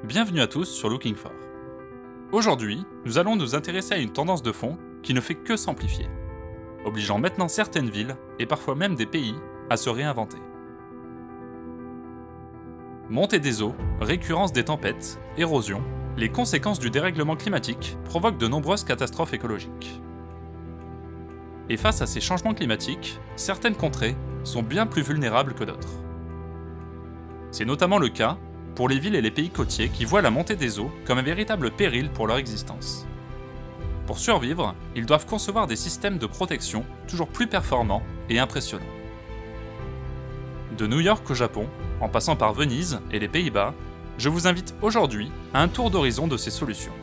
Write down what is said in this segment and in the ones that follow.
Bienvenue à tous sur Looking For. Aujourd'hui, nous allons nous intéresser à une tendance de fond qui ne fait que s'amplifier, obligeant maintenant certaines villes, et parfois même des pays, à se réinventer. Montée des eaux, récurrence des tempêtes, érosion, les conséquences du dérèglement climatique provoquent de nombreuses catastrophes écologiques. Et face à ces changements climatiques, certaines contrées sont bien plus vulnérables que d'autres. C'est notamment le cas pour les villes et les pays côtiers qui voient la montée des eaux comme un véritable péril pour leur existence. Pour survivre, ils doivent concevoir des systèmes de protection toujours plus performants et impressionnants. De New York au Japon, en passant par Venise et les Pays-Bas, je vous invite aujourd'hui à un tour d'horizon de ces solutions.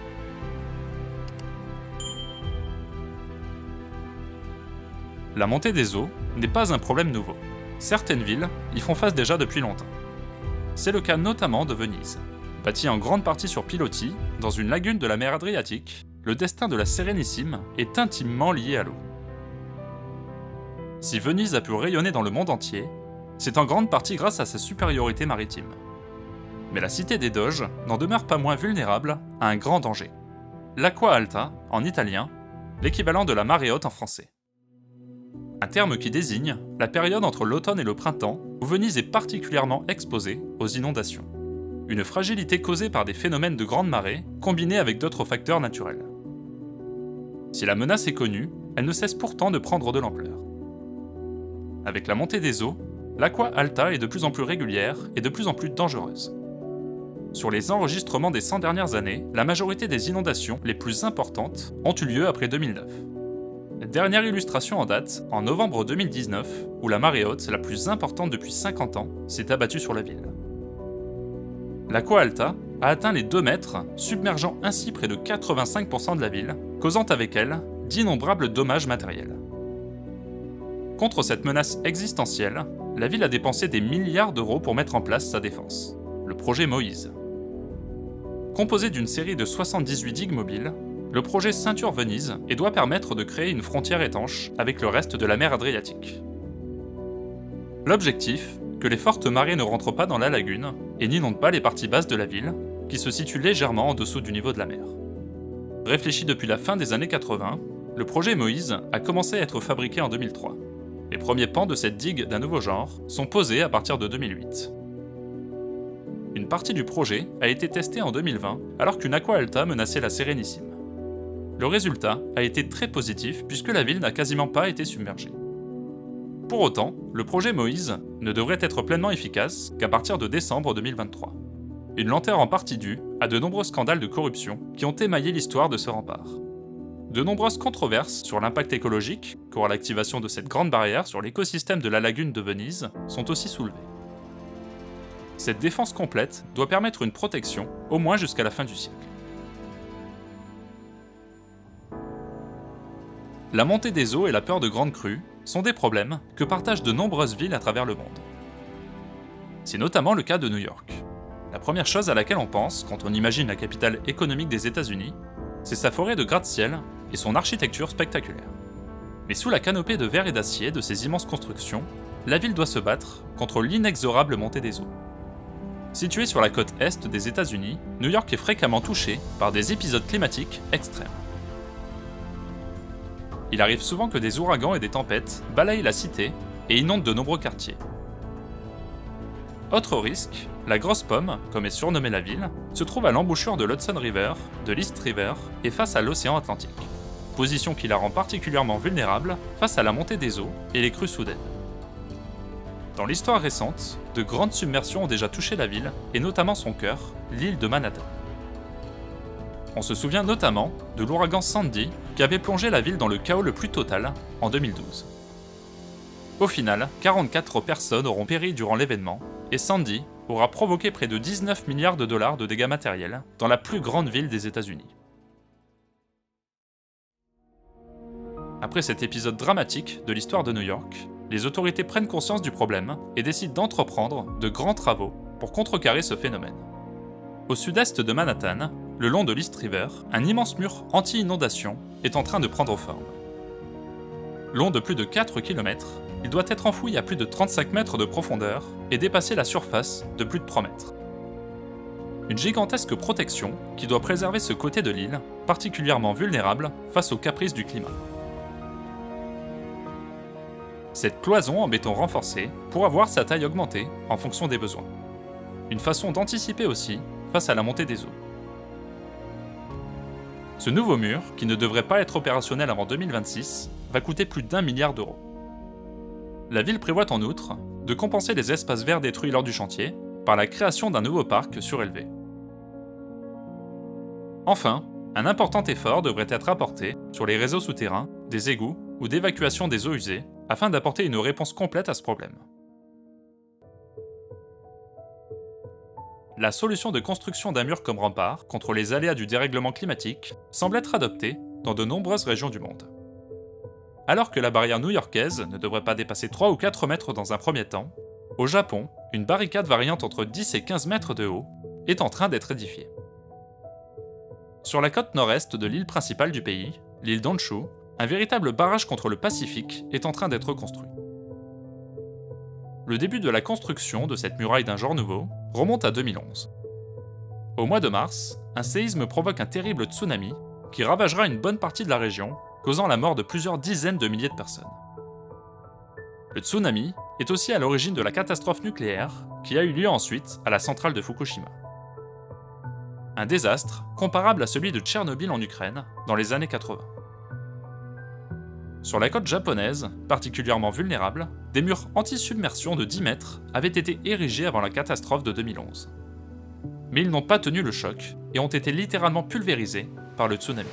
La montée des eaux n'est pas un problème nouveau. Certaines villes y font face déjà depuis longtemps. C'est le cas notamment de Venise. Bâtie en grande partie sur pilotis, dans une lagune de la mer Adriatique, le destin de la Sérénissime est intimement lié à l'eau. Si Venise a pu rayonner dans le monde entier, c'est en grande partie grâce à sa supériorité maritime. Mais la cité des Doges n'en demeure pas moins vulnérable à un grand danger. L'acqua alta, en italien, l'équivalent de la marée haute en français. Un terme qui désigne la période entre l'automne et le printemps où Venise est particulièrement exposée aux inondations. Une fragilité causée par des phénomènes de grande marée combinés avec d'autres facteurs naturels. Si la menace est connue, elle ne cesse pourtant de prendre de l'ampleur. Avec la montée des eaux, l'acqua alta est de plus en plus régulière et de plus en plus dangereuse. Sur les enregistrements des 100 dernières années, la majorité des inondations les plus importantes ont eu lieu après 2009. Dernière illustration en date, en novembre 2019, où la marée haute, la plus importante depuis 50 ans, s'est abattue sur la ville. L'Aqua Alta a atteint les 2 mètres, submergeant ainsi près de 85% de la ville, causant avec elle d'innombrables dommages matériels. Contre cette menace existentielle, la ville a dépensé des milliards d'euros pour mettre en place sa défense, le projet Moïse. Composé d'une série de 78 digues mobiles, le projet ceinture Venise et doit permettre de créer une frontière étanche avec le reste de la mer Adriatique. L'objectif, que les fortes marées ne rentrent pas dans la lagune et n'inondent pas les parties basses de la ville, qui se situent légèrement en dessous du niveau de la mer. Réfléchi depuis la fin des années 80, le projet Moïse a commencé à être fabriqué en 2003. Les premiers pans de cette digue d'un nouveau genre sont posés à partir de 2008. Une partie du projet a été testée en 2020 alors qu'une aqua alta menaçait la Sérénissime. Le résultat a été très positif puisque la ville n'a quasiment pas été submergée. Pour autant, le projet Moïse ne devrait être pleinement efficace qu'à partir de décembre 2023. Une lenteur en partie due à de nombreux scandales de corruption qui ont émaillé l'histoire de ce rempart. De nombreuses controverses sur l'impact écologique qu'aura l'activation de cette grande barrière sur l'écosystème de la lagune de Venise sont aussi soulevées. Cette défense complète doit permettre une protection au moins jusqu'à la fin du siècle. La montée des eaux et la peur de grandes crues sont des problèmes que partagent de nombreuses villes à travers le monde. C'est notamment le cas de New York. La première chose à laquelle on pense quand on imagine la capitale économique des États-Unis, c'est sa forêt de gratte-ciel et son architecture spectaculaire. Mais sous la canopée de verre et d'acier de ces immenses constructions, la ville doit se battre contre l'inexorable montée des eaux. Située sur la côte est des États-Unis, New York est fréquemment touchée par des épisodes climatiques extrêmes. Il arrive souvent que des ouragans et des tempêtes balayent la cité et inondent de nombreux quartiers. Autre risque, la Grosse Pomme, comme est surnommée la ville, se trouve à l'embouchure de l'Hudson River, de l'East River et face à l'océan Atlantique, position qui la rend particulièrement vulnérable face à la montée des eaux et les crues soudaines. Dans l'histoire récente, de grandes submersions ont déjà touché la ville et notamment son cœur, l'île de Manhattan. On se souvient notamment de l'ouragan Sandy qui avait plongé la ville dans le chaos le plus total en 2012. Au final, 44 personnes auront péri durant l'événement et Sandy aura provoqué près de 19 milliards de dollars de dégâts matériels dans la plus grande ville des États-Unis. Après cet épisode dramatique de l'histoire de New York, les autorités prennent conscience du problème et décident d'entreprendre de grands travaux pour contrecarrer ce phénomène. Au sud-est de Manhattan, le long de l'East River, un immense mur anti-inondation est en train de prendre forme. Long de plus de 4 km, il doit être enfoui à plus de 35 mètres de profondeur et dépasser la surface de plus de 3 mètres. Une gigantesque protection qui doit préserver ce côté de l'île, particulièrement vulnérable face aux caprices du climat. Cette cloison en béton renforcé pourra voir sa taille augmenter en fonction des besoins. Une façon d'anticiper aussi face à la montée des eaux. Ce nouveau mur, qui ne devrait pas être opérationnel avant 2026, va coûter plus d'1 milliard d'euros. La ville prévoit en outre de compenser les espaces verts détruits lors du chantier par la création d'un nouveau parc surélevé. Enfin, un important effort devrait être apporté sur les réseaux souterrains, des égouts ou d'évacuation des eaux usées afin d'apporter une réponse complète à ce problème. La solution de construction d'un mur comme rempart contre les aléas du dérèglement climatique semble être adoptée dans de nombreuses régions du monde. Alors que la barrière new-yorkaise ne devrait pas dépasser 3 ou 4 mètres dans un premier temps, au Japon, une barricade variant entre 10 et 15 mètres de haut est en train d'être édifiée. Sur la côte nord-est de l'île principale du pays, l'île d'Honshu, un véritable barrage contre le Pacifique est en train d'être construit. Le début de la construction de cette muraille d'un genre nouveau remonte à 2011. Au mois de mars, un séisme provoque un terrible tsunami qui ravagera une bonne partie de la région, causant la mort de plusieurs dizaines de milliers de personnes. Le tsunami est aussi à l'origine de la catastrophe nucléaire qui a eu lieu ensuite à la centrale de Fukushima. Un désastre comparable à celui de Tchernobyl en Ukraine dans les années 80. Sur la côte japonaise, particulièrement vulnérable, des murs anti-submersion de 10 mètres avaient été érigés avant la catastrophe de 2011. Mais ils n'ont pas tenu le choc et ont été littéralement pulvérisés par le tsunami.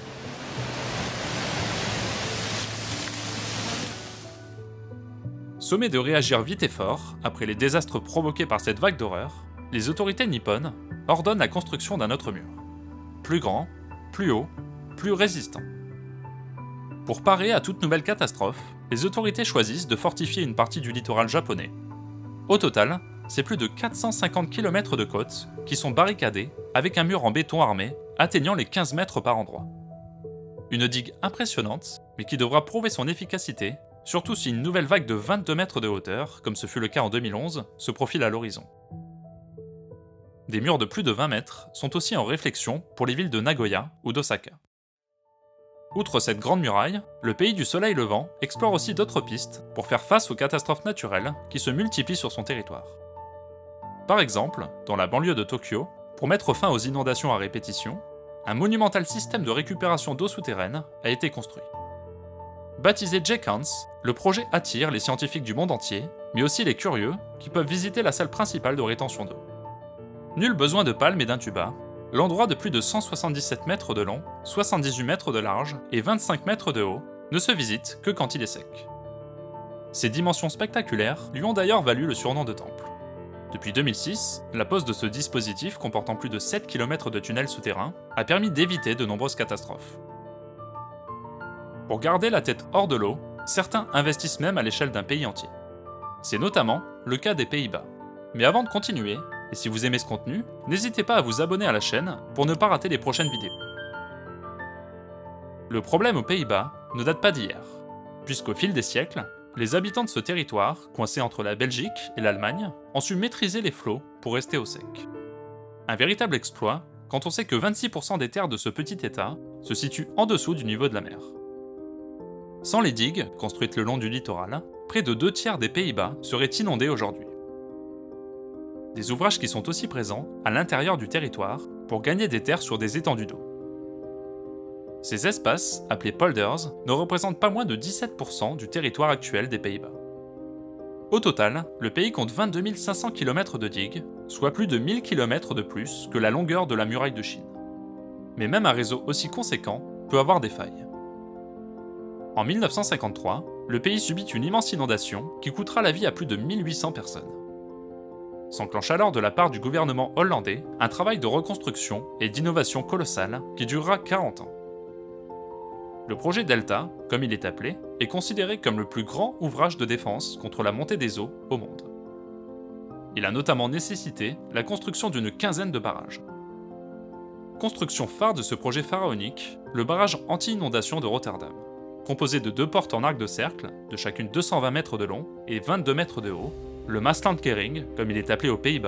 Sommés de réagir vite et fort après les désastres provoqués par cette vague d'horreur, les autorités nippones ordonnent la construction d'un autre mur. Plus grand, plus haut, plus résistant. Pour parer à toute nouvelle catastrophe, les autorités choisissent de fortifier une partie du littoral japonais. Au total, c'est plus de 450 km de côte qui sont barricadés avec un mur en béton armé atteignant les 15 mètres par endroit. Une digue impressionnante, mais qui devra prouver son efficacité, surtout si une nouvelle vague de 22 mètres de hauteur, comme ce fut le cas en 2011, se profile à l'horizon. Des murs de plus de 20 mètres sont aussi en réflexion pour les villes de Nagoya ou d'Osaka. Outre cette grande muraille, le pays du soleil levant explore aussi d'autres pistes pour faire face aux catastrophes naturelles qui se multiplient sur son territoire. Par exemple, dans la banlieue de Tokyo, pour mettre fin aux inondations à répétition, un monumental système de récupération d'eau souterraine a été construit. Baptisé J-Cans, le projet attire les scientifiques du monde entier, mais aussi les curieux qui peuvent visiter la salle principale de rétention d'eau. Nul besoin de palmes et d'un tuba, l'endroit de plus de 177 mètres de long, 78 mètres de large et 25 mètres de haut ne se visite que quand il est sec. Ces dimensions spectaculaires lui ont d'ailleurs valu le surnom de temple. Depuis 2006, la pose de ce dispositif comportant plus de 7 km de tunnels souterrains a permis d'éviter de nombreuses catastrophes. Pour garder la tête hors de l'eau, certains investissent même à l'échelle d'un pays entier. C'est notamment le cas des Pays-Bas. Mais avant de continuer, et si vous aimez ce contenu, n'hésitez pas à vous abonner à la chaîne pour ne pas rater les prochaines vidéos. Le problème aux Pays-Bas ne date pas d'hier, puisqu'au fil des siècles, les habitants de ce territoire, coincés entre la Belgique et l'Allemagne, ont su maîtriser les flots pour rester au sec. Un véritable exploit quand on sait que 26% des terres de ce petit état se situent en dessous du niveau de la mer. Sans les digues, construites le long du littoral, près de 2/3 des Pays-Bas seraient inondés aujourd'hui. Des ouvrages qui sont aussi présents à l'intérieur du territoire pour gagner des terres sur des étendues d'eau. Ces espaces, appelés polders, ne représentent pas moins de 17% du territoire actuel des Pays-Bas. Au total, le pays compte 22 500 km de digues, soit plus de 1000 km de plus que la longueur de la muraille de Chine. Mais même un réseau aussi conséquent peut avoir des failles. En 1953, le pays subit une immense inondation qui coûtera la vie à plus de 1800 personnes. S'enclenche alors de la part du gouvernement hollandais un travail de reconstruction et d'innovation colossal qui durera 40 ans. Le projet Delta, comme il est appelé, est considéré comme le plus grand ouvrage de défense contre la montée des eaux au monde. Il a notamment nécessité la construction d'une quinzaine de barrages. Construction phare de ce projet pharaonique, le barrage anti-inondation de Rotterdam, composé de 2 portes en arc de cercle, de chacune 220 mètres de long et 22 mètres de haut, le Maaslandkering, comme il est appelé aux Pays-Bas,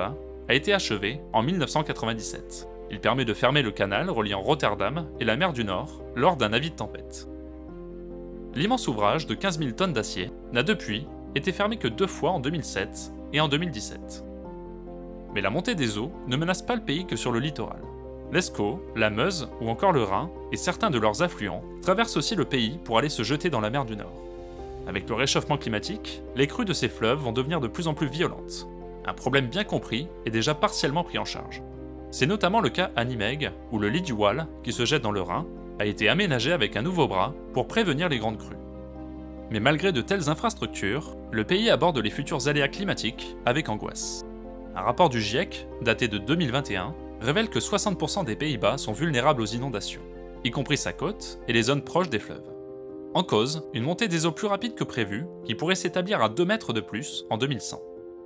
a été achevé en 1997. Il permet de fermer le canal reliant Rotterdam et la mer du Nord lors d'un avis de tempête. L'immense ouvrage de 15 000 tonnes d'acier n'a depuis été fermé que 2 fois en 2007 et en 2017. Mais la montée des eaux ne menace pas le pays que sur le littoral. L'Escaut, la Meuse ou encore le Rhin et certains de leurs affluents traversent aussi le pays pour aller se jeter dans la mer du Nord. Avec le réchauffement climatique, les crues de ces fleuves vont devenir de plus en plus violentes. Un problème bien compris et déjà partiellement pris en charge. C'est notamment le cas à Nimègue, où le lit du Waal, qui se jette dans le Rhin, a été aménagé avec un nouveau bras pour prévenir les grandes crues. Mais malgré de telles infrastructures, le pays aborde les futurs aléas climatiques avec angoisse. Un rapport du GIEC, daté de 2021, révèle que 60% des Pays-Bas sont vulnérables aux inondations, y compris sa côte et les zones proches des fleuves. En cause, une montée des eaux plus rapide que prévu, qui pourrait s'établir à 2 mètres de plus en 2100.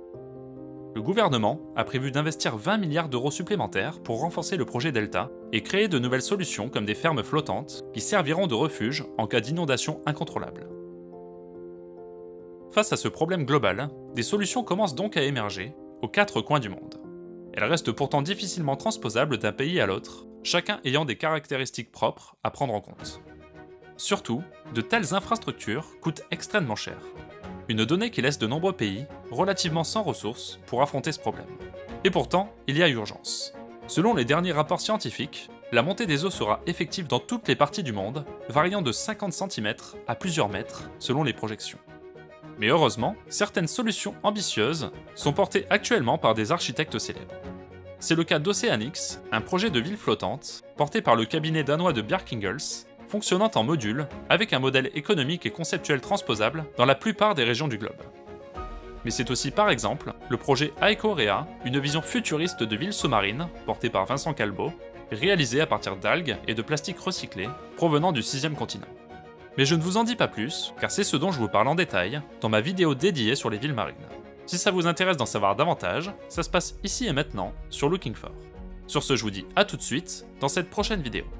Le gouvernement a prévu d'investir 20 milliards d'euros supplémentaires pour renforcer le projet Delta et créer de nouvelles solutions comme des fermes flottantes qui serviront de refuge en cas d'inondation incontrôlable. Face à ce problème global, des solutions commencent donc à émerger aux 4 coins du monde. Elles restent pourtant difficilement transposables d'un pays à l'autre, chacun ayant des caractéristiques propres à prendre en compte. Surtout, de telles infrastructures coûtent extrêmement cher. Une donnée qui laisse de nombreux pays relativement sans ressources pour affronter ce problème. Et pourtant, il y a urgence. Selon les derniers rapports scientifiques, la montée des eaux sera effective dans toutes les parties du monde, variant de 50 cm à plusieurs mètres selon les projections. Mais heureusement, certaines solutions ambitieuses sont portées actuellement par des architectes célèbres. C'est le cas d'Oceanix, un projet de ville flottante porté par le cabinet danois de Bjerkingels, fonctionnant en module avec un modèle économique et conceptuel transposable dans la plupart des régions du globe. Mais c'est aussi par exemple le projet Aecorea, une vision futuriste de ville sous-marine portée par Vincent Calbeau, réalisée à partir d'algues et de plastique recyclé provenant du 6e continent. Mais je ne vous en dis pas plus, car c'est ce dont je vous parle en détail dans ma vidéo dédiée sur les villes marines. Si ça vous intéresse d'en savoir davantage, ça se passe ici et maintenant sur Looking For. Sur ce, je vous dis à tout de suite dans cette prochaine vidéo.